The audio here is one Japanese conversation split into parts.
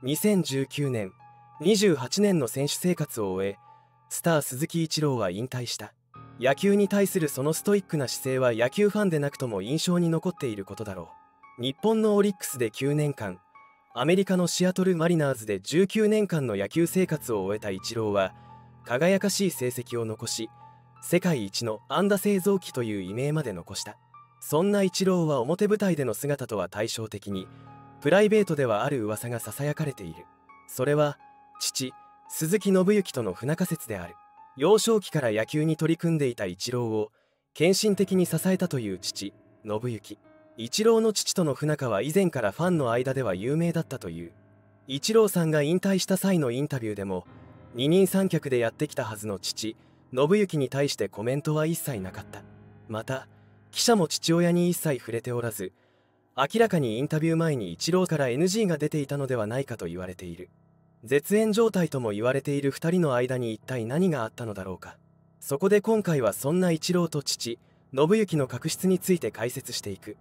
2019年、28年の選手生活を終え、スター鈴木一郎は引退した。野球に対するそのストイックな姿勢は野球ファンでなくとも印象に残っていることだろう。日本のオリックスで9年間、アメリカのシアトルマリナーズで19年間の野球生活を終えたイチローは輝かしい成績を残し、世界一の安打製造機という異名まで残した。そんなイチローは表舞台での姿とは対照的にプライベートではある噂がささやかれている。それは父鈴木信之との不仲説である。幼少期から野球に取り組んでいたイチローを献身的に支えたという父信之。イチローの父との不仲は以前からファンの間では有名だったという。イチローさんが引退した際のインタビューでも二人三脚でやってきたはずの父信之に対してコメントは一切なかった。また記者も父親に一切触れておらず、明らかにインタビュー前にイチローから NG が出ていたのではないかと言われている。絶縁状態とも言われている2人の間に一体何があったのだろうか。そこで今回はそんなイチローと父信之の確執について解説していく。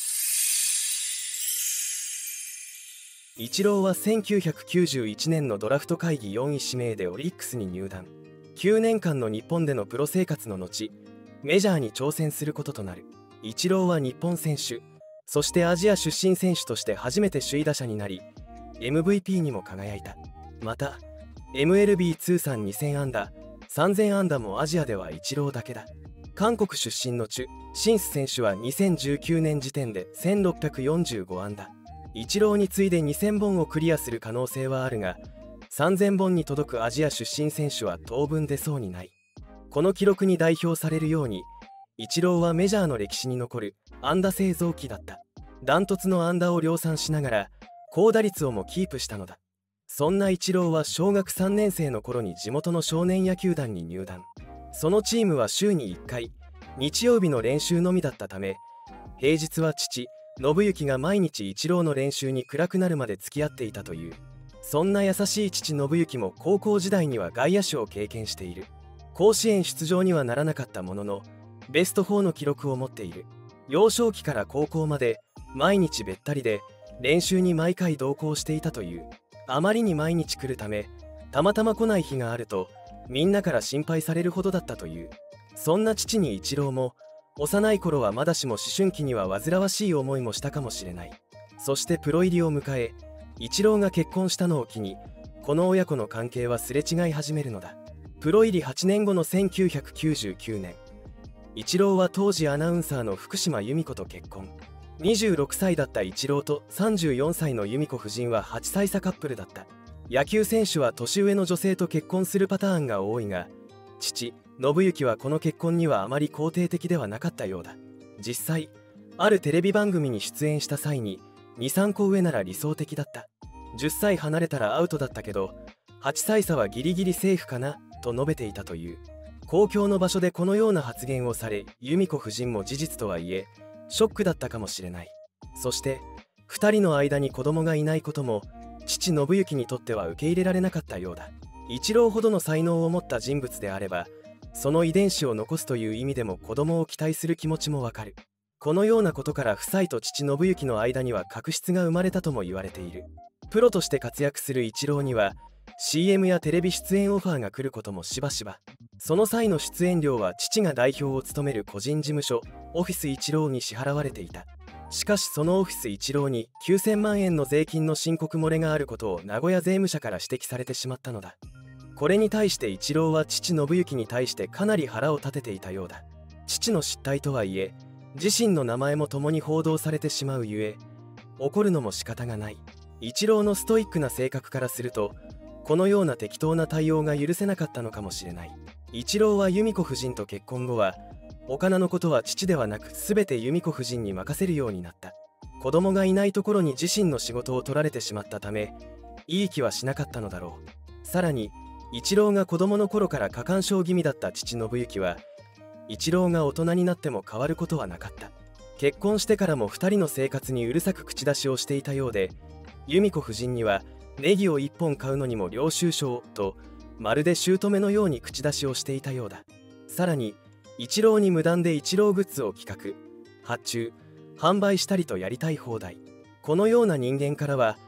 イチローは1991年のドラフト会議4位指名でオリックスに入団。9年間の日本でのプロ生活の後、メジャーに挑戦することとなる。イチローは日本選手、そしてアジア出身選手として初めて首位打者になり MVP にも輝いた。また MLB 通算2000安打3000安打もアジアではイチローだけだ。韓国出身のチュ・シンス選手は2019年時点で1645安打。イチローに次いで2000本をクリアする可能性はあるが、3000本に届くアジア出身選手は当分出そうにない。この記録に代表されるようにイチローはメジャーの歴史に残る安打製造機だった。ダントツの安打を量産しながら高打率をもキープしたのだ。そんなイチローは小学3年生の頃に地元の少年野球団に入団。そのチームは週に1回日曜日の練習のみだったため、平日は父信之が毎日イチローの練習に暗くなるまで付き合っていたという。そんな優しい父信之も高校時代には外野手を経験している。甲子園出場にはならなかったもののベスト4の記録を持っている。幼少期から高校まで毎日べったりで練習に毎回同行していたという。あまりに毎日来るためたまたま来ない日があるとみんなから心配されるほどだったという。そんな父にイチローも幼い頃はまだしも思春期には煩わしい思いもしたかもしれない。そしてプロ入りを迎えイチローが結婚したのを機にこの親子の関係はすれ違い始めるのだ。プロ入り8年後の1999年、イチローは当時アナウンサーの福島由美子と結婚。26歳だったイチローと34歳の由美子夫人は8歳差カップルだった。野球選手は年上の女性と結婚するパターンが多いが、父信之はこの結婚にはあまり肯定的ではなかったようだ。実際あるテレビ番組に出演した際に23個上なら理想的だった。10歳離れたらアウトだったけど8歳差はギリギリセーフかなと述べていたという。公共の場所でこのような発言をされ、由美子夫人も事実とはいえショックだったかもしれない。そして2人の間に子供がいないことも父信之にとっては受け入れられなかったようだ。イチローほどの才能を持った人物であればその遺伝子を残すという意味でも子供を期待する気持ちもわかる。このようなことから夫妻と父信之の間には確執が生まれたとも言われている。プロとして活躍するイチローには CM やテレビ出演オファーが来ることもしばしば。その際の出演料は父が代表を務める個人事務所オフィスイチローに支払われていた。しかしそのオフィスイチローに9000万円の税金の申告漏れがあることを名古屋税務署から指摘されてしまったのだ。これに対してイチローは父信之に対してかなり腹を立てていたようだ。父の失態とはいえ自身の名前も共に報道されてしまうゆえ怒るのも仕方がない。イチローのストイックな性格からするとこのような適当な対応が許せなかったのかもしれない。イチローは由美子夫人と結婚後はお金のことは父ではなく全て由美子夫人に任せるようになった。子供がいないところに自身の仕事を取られてしまったためいい気はしなかったのだろう。さらにイチローが子供の頃から過干渉気味だった父信之はイチローが大人になっても変わることはなかった。結婚してからも2人の生活にうるさく口出しをしていたようで、由美子夫人にはネギを1本買うのにも領収書とまるで姑のように口出しをしていたようだ。さらにイチローに無断でイチローグッズを企画発注販売したりとやりたい放題。このような人間からは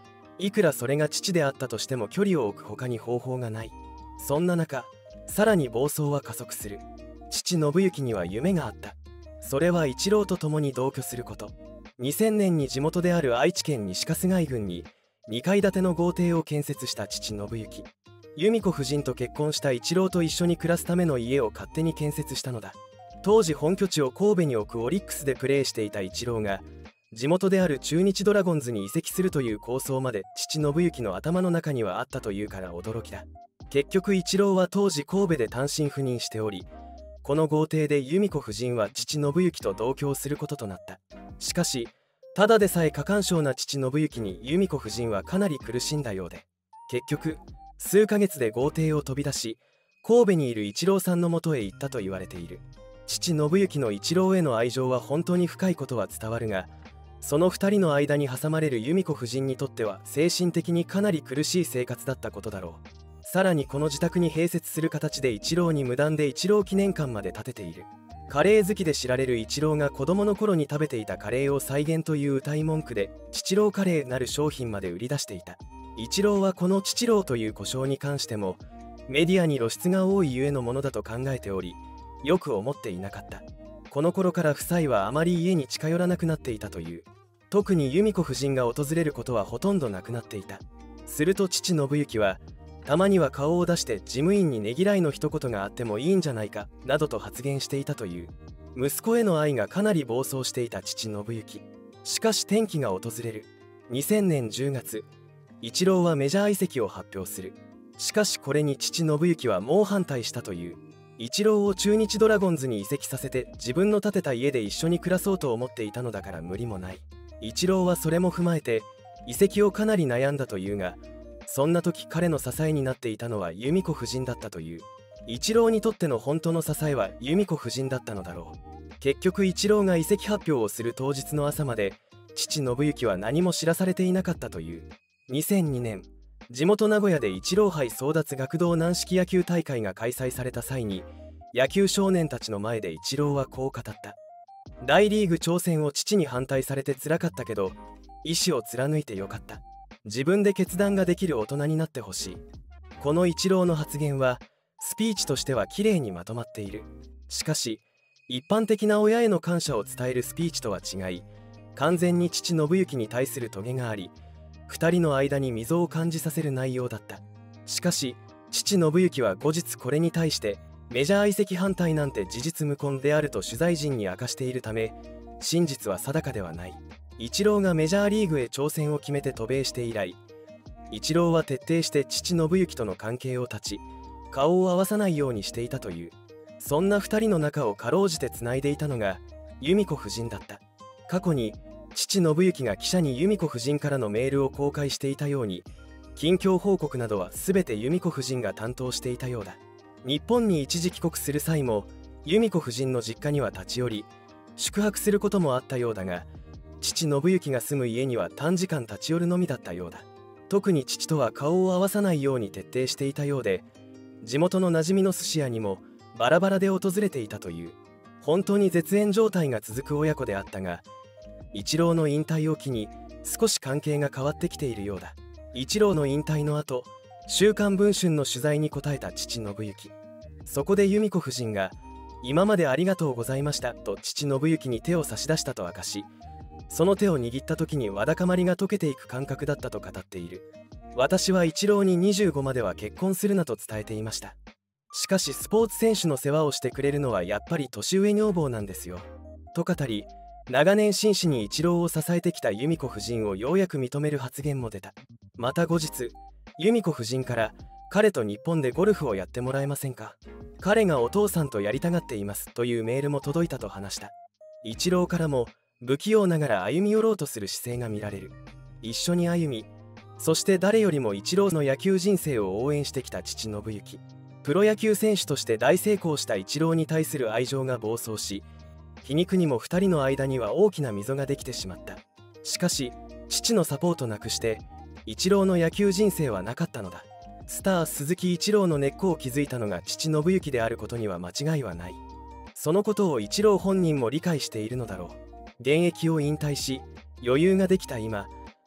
いくらそれが父であったとしても距離を置く他に方法がない。そんな中、さらに暴走は加速する。父信行には夢があった。それは一郎と共に同居すること。2000年に地元である愛知県西春日井郡に2階建ての豪邸を建設した父信行。由美子夫人と結婚した一郎と一緒に暮らすための家を勝手に建設したのだ。当時本拠地を神戸に置くオリックスでプレーしていた一郎が地元である中日ドラゴンズに移籍するという構想まで父信行の頭の中にはあったというから驚きだ。結局一郎は当時神戸で単身赴任しており、この豪邸で由美子夫人は父信行と同居することとなった。しかし、ただでさえ過干渉な父信行に由美子夫人はかなり苦しんだようで、結局数ヶ月で豪邸を飛び出し神戸にいる一郎さんのもとへ行ったと言われている。父信行の一郎への愛情は本当に深いことは伝わるが、その2人の間に挟まれる由美子夫人にとっては精神的にかなり苦しい生活だったことだろう。さらにこの自宅に併設する形で一郎に無断で一郎記念館まで建てている。カレー好きで知られる一郎が子供の頃に食べていたカレーを再現という謳い文句で父郎カレーなる商品まで売り出していた。一郎はこの父郎という呼称に関してもメディアに露出が多いゆえのものだと考えており、よく思っていなかった。この頃から夫妻はあまり家に近寄らなくなっていたという。特に由美子夫人が訪れることはほとんどなくなっていた。すると父信行はたまには顔を出して事務員にねぎらいの一言があってもいいんじゃないかなどと発言していたという。息子への愛がかなり暴走していた父信行。しかし転機が訪れる。2000年10月、一郎はメジャー移籍を発表する。しかしこれに父信行は猛反対したという。一郎を中日ドラゴンズに移籍させて自分の建てた家で一緒に暮らそうと思っていたのだから無理もない。一郎はそれも踏まえて移籍をかなり悩んだというが、そんな時彼の支えになっていたのは由美子夫人だったという。一郎にとっての本当の支えは由美子夫人だったのだろう。結局一郎が移籍発表をする当日の朝まで父信行は何も知らされていなかったという。2002年、地元名古屋で一郎杯争奪学童軟式野球大会が開催された際に野球少年たちの前で一郎はこう語った。大リーグ挑戦を父に反対されてつらかったけど意志を貫いてよかった。自分で決断ができる大人になってほしい。この一郎の発言はスピーチとしてはきれいにまとまっている。しかし一般的な親への感謝を伝えるスピーチとは違い、完全に父信行に対するトゲがあり、2人の間に溝を感じさせる内容だった。しかし父信行は後日これに対してメジャー移籍反対なんて事実無根であると取材陣に明かしているため、真実は定かではない。一郎がメジャーリーグへ挑戦を決めて渡米して以来、一郎は徹底して父信行との関係を断ち、顔を合わさないようにしていたという。そんな2人の仲をかろうじてつないでいたのが由美子夫人だった。過去に父信行が記者に由美子夫人からのメールを公開していたように、近況報告などは全て由美子夫人が担当していたようだ。日本に一時帰国する際も由美子夫人の実家には立ち寄り宿泊することもあったようだが、父信行が住む家には短時間立ち寄るのみだったようだ。特に父とは顔を合わさないように徹底していたようで、地元の馴染みの寿司屋にもバラバラで訪れていたという。本当に絶縁状態が続く親子であったが、一郎の引退を機に少し関係が変わってきているようだ。一郎の引退の後、週刊文春の取材に答えた父信行。そこで由美子夫人が今までありがとうございましたと父信行に手を差し出したと明かし、その手を握った時にわだかまりが溶けていく感覚だったと語っている。私は一郎に25までは結婚するなと伝えていました。しかしスポーツ選手の世話をしてくれるのはやっぱり年上女房なんですよと語り、長年真摯に一郎を支えてきた由美子夫人をようやく認める発言も出た。また後日、由美子夫人から彼と日本でゴルフをやってもらえませんか、彼がお父さんとやりたがっていますというメールも届いたと話した。一郎からも不器用ながら歩み寄ろうとする姿勢が見られる。一緒に歩み、そして誰よりも一郎の野球人生を応援してきた父信行。プロ野球選手として大成功した一郎に対する愛情が暴走し、皮肉にも2人の間には大きな溝ができてしまった。しかし父のサポートなくして一郎の野球人生はなかったのだ。スター鈴木一郎の根っこを築いたのが父信行であることには間違いはない。そのことを一郎本人も理解しているのだろう。現役を引退し余裕ができた今、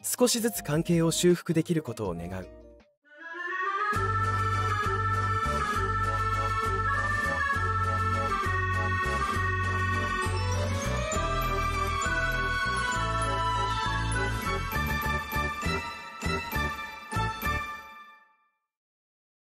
少しずつ関係を修復できることを願う。